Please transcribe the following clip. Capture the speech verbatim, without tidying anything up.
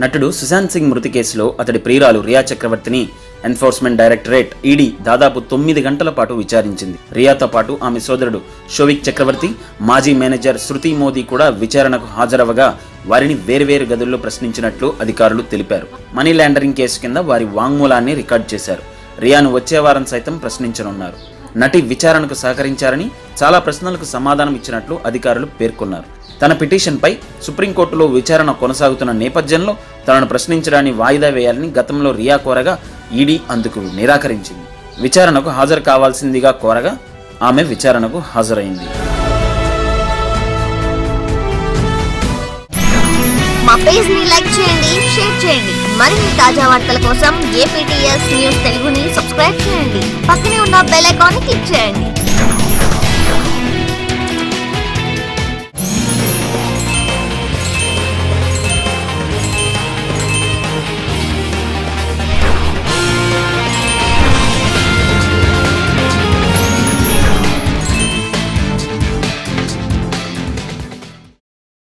నటుడు సుశాంత్ సింగ్ మృతి కేసులో అతడి ప్రియురాలు రియా చక్రవర్తిని ఎన్ఫోర్స్మెంట్ డైరెక్టరేట్ ఈడీ దాదాపు తొమ్మిది గంటల పాటు విచారించింది. రియాతో పాటు ఆమె సోదరుడు షోవిక్ చక్రవర్తి, మాజీ మేనేజర్ శృతి మోదీ కూడా విచారణకు హాజరవగా వారిని వేర్వేరు గదుల్లో ప్రశ్నించినట్లు అధికారులు తెలిపారు. మనీ లాండరింగ్ కేసు కింద వారి వాంగ్మూలాన్ని రికార్డు చేశారు. రియాను వచ్చే వారం సైతం ప్రశ్నించనున్నారు. నటి విచారణకు సహకరించారని, చాలా ప్రశ్నలకు సమాధానం ఇచ్చినట్లు అధికారులు పేర్కొన్నారు. తన పిటిషన్పై సుప్రీంకోర్టులో విచారణ కొనసాగుతున్న నేపథ్యంలో తనను ప్రశ్నించడాన్ని వాయిదా వేయాలని గతంలో రియా కోరగా ఈడీ అందుకు నిరాకరించింది. విచారణకు హాజరు కావాల్సిందిగా కోరగా ఆమె విచారణకు హాజరైంది. మా పేజ్ ని లైక్ చేయండి, షేర్ చేయండి. మరిన్ని తాజా వార్తల కోసం ఏపీటీఎస్ న్యూస్ తెలుగుని సబ్స్క్రైబ్ చేయండి. పక్కనే ఉన్న బెల్ ఐకాన్ ని క్లిక్ చేయండి.